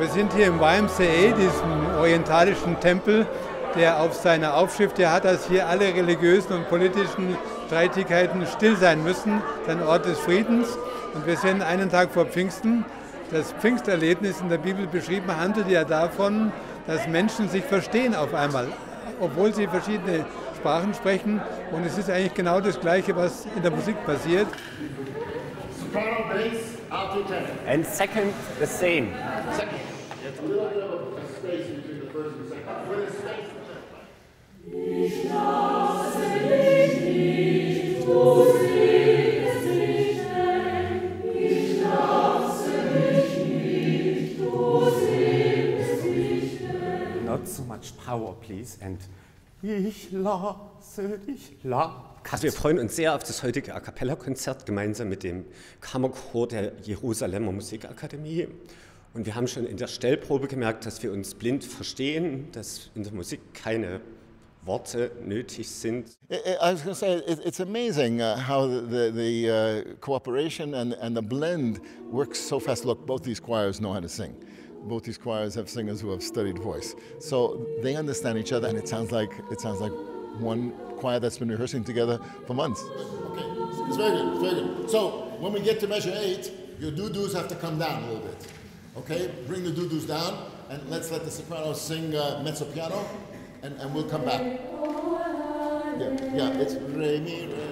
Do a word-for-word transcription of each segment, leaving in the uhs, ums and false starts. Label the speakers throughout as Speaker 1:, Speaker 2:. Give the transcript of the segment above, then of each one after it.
Speaker 1: Wir sind hier im Y M C A, diesem orientalischen Tempel, der auf seiner Aufschrift ja hat, dass hier alle religiösen und politischen Streitigkeiten still sein müssen, ein Ort des Friedens. Und wir sind einen Tag vor Pfingsten. Das Pfingsterlebnis in der Bibel beschrieben handelt ja davon, dass Menschen sich verstehen auf einmal, obwohl sie verschiedene Sprachen sprechen. Und es ist eigentlich genau das Gleiche, was in der Musik passiert.
Speaker 2: Soprano, bass, alto, tenor.
Speaker 3: And second, the same.
Speaker 2: Second. It's a little bit of a space between the first and the second. With a space.
Speaker 4: Ich lasse dich nicht, du singst nicht denn. Ich lasse dich nicht, du singst nicht denn.
Speaker 3: Not so much power, please. And ich lasse dich la. Also wir freuen uns sehr auf das heutige A Cappella-Konzert gemeinsam mit dem Kammerchor der Jerusalemer Musikakademie. Und wir haben schon in der Stellprobe gemerkt, dass wir uns blind verstehen, dass in der Musik keine Worte nötig sind.
Speaker 5: I was going to say, it's amazing uh, how the, the uh, cooperation and, and the blend works so fast. Look, both these choirs know how to sing. Both these choirs have singers who have studied voice. So they understand each other, and it sounds like, it sounds like one choir that's been rehearsing together for months.
Speaker 2: Okay, it's very good, it's very good. So when we get to measure eight, your doo-doos have to come down a little bit. Okay, bring the doo-doos down, and let's let the soprano sing uh, mezzo-piano, and, and we'll come back. Yeah, yeah, it's re, mi, re.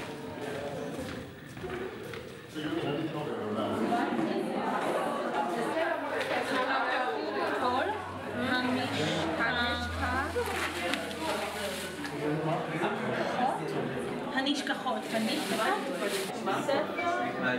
Speaker 6: הנשכחות, הנשכחות, ספר,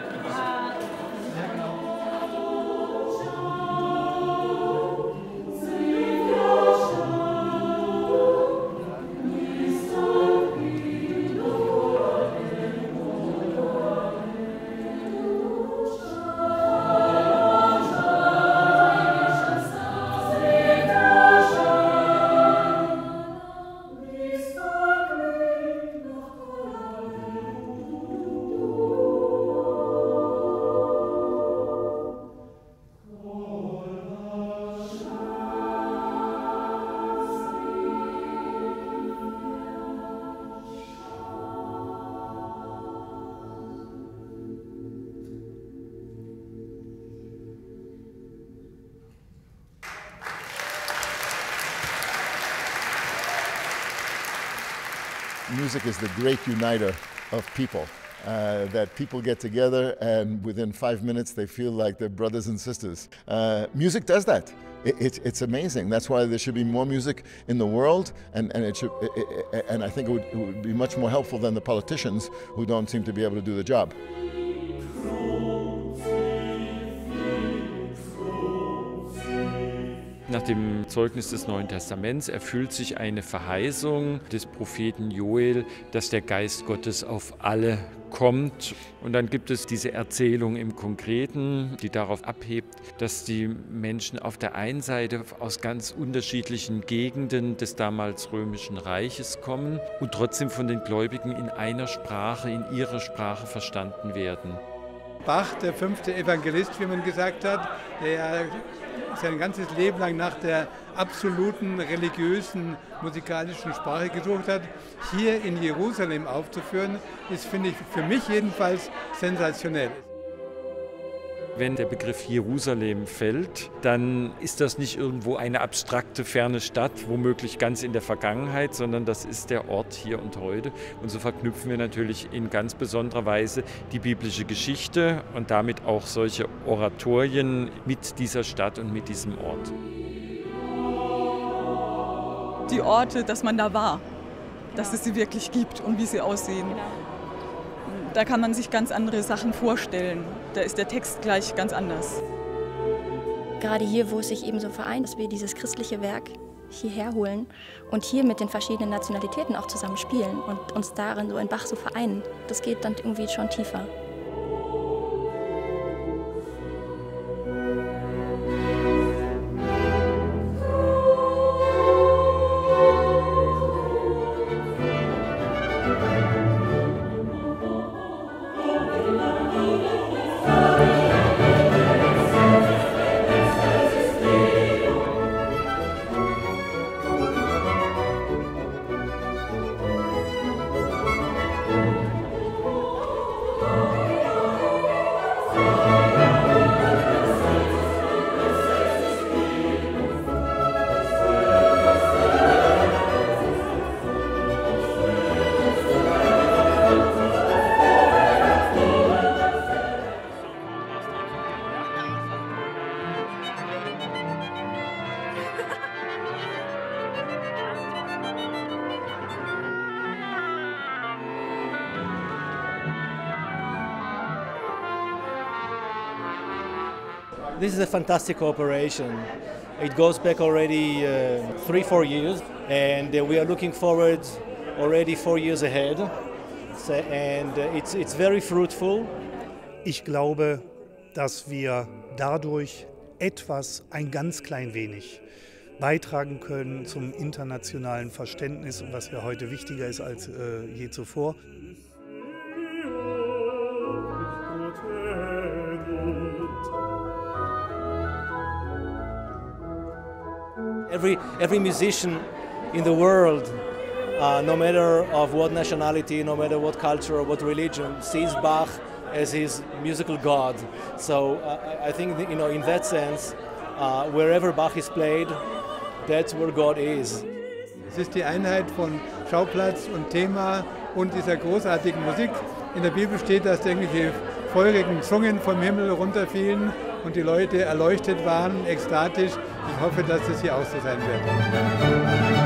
Speaker 5: Music is the great uniter of people, uh, that people get together and within five minutes they feel like they're brothers and sisters. Uh, music does that. It, it, it's amazing. That's why there should be more music in the world, and, and, it should, it, it, and I think it would, it would be much more helpful than the politicians who don't seem to be able to do the job.
Speaker 7: Nach dem Zeugnis des Neuen Testaments erfüllt sich eine Verheißung des Propheten Joel, dass der Geist Gottes auf alle kommt. Und dann gibt es diese Erzählung im Konkreten, die darauf abhebt, dass die Menschen auf der einen Seite aus ganz unterschiedlichen Gegenden des damals römischen Reiches kommen und trotzdem von den Gläubigen in einer Sprache, in ihrer Sprache verstanden werden.
Speaker 1: Bach, der fünfte Evangelist, wie man gesagt hat, der sein ganzes Leben lang nach der absoluten religiösen musikalischen Sprache gesucht hat, hier in Jerusalem aufzuführen, ist, finde ich, für mich jedenfalls sensationell.
Speaker 7: Wenn der Begriff Jerusalem fällt, dann ist das nicht irgendwo eine abstrakte, ferne Stadt, womöglich ganz in der Vergangenheit, sondern das ist der Ort hier und heute. Und so verknüpfen wir natürlich in ganz besonderer Weise die biblische Geschichte und damit auch solche Oratorien mit dieser Stadt und mit diesem Ort.
Speaker 8: Die Orte, dass man da war, dass es sie wirklich gibt und wie sie aussehen. Da kann man sich ganz andere Sachen vorstellen. Da ist der Text gleich ganz anders.
Speaker 9: Gerade hier, wo es sich eben so vereint, dass wir dieses christliche Werk hierher holen und hier mit den verschiedenen Nationalitäten auch zusammen spielen und uns darin so in Bach so vereinen, das geht dann irgendwie schon tiefer.
Speaker 10: This is a fantastic cooperation. It goes back already uh, three, four years, and uh, we are looking forward already four years ahead. So, and uh, it's, it's very fruitful.
Speaker 11: Ich glaube, dass wir dadurch etwas, ein ganz klein wenig, beitragen können zum internationalen Verständnis, was ja heute wichtiger ist als äh, je zuvor.
Speaker 10: Every, every musician in the world, uh, no matter of what nationality, no matter what culture or what religion, sees Bach as his musical god. So uh, I think that, you know, in that sense, uh, wherever Bach is played, that's where God is.
Speaker 1: Es ist die Einheit von Schauplatz und Thema und dieser großartigen Musik. In der Bibel steht, dass irgendwelche feurigen Zungen vom Himmel runterfielen und die Leute erleuchtet waren, ekstatisch. Ich hoffe, dass es hier auch so sein wird.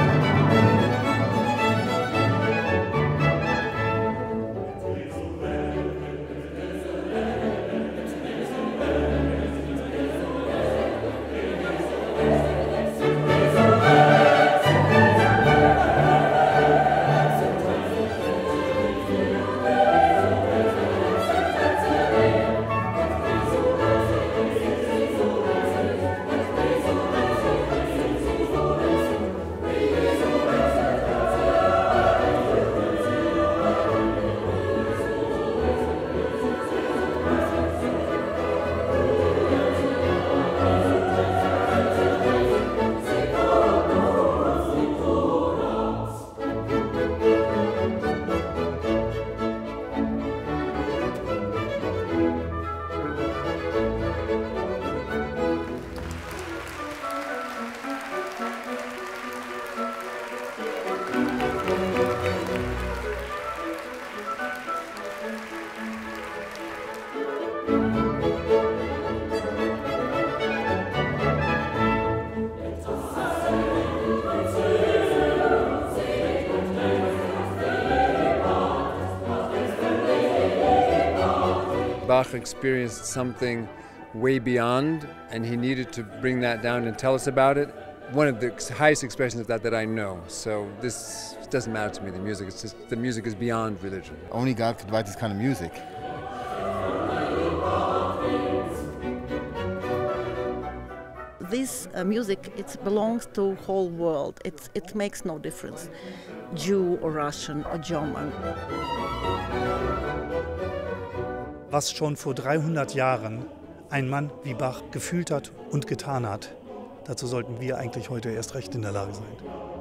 Speaker 12: Bach experienced something way beyond, and he needed to bring that down and tell us about it. One of the highest expressions of that that I know. So this doesn't matter to me, the music. It's just the music is beyond religion.
Speaker 13: Only God could write this kind of music.
Speaker 14: This uh, music, it belongs to whole world. It's, it makes no difference, Jew or Russian or German.
Speaker 11: Was schon vor dreihundert Jahren ein Mann wie Bach gefühlt hat und getan hat, dazu sollten wir eigentlich heute erst recht in der Lage sein.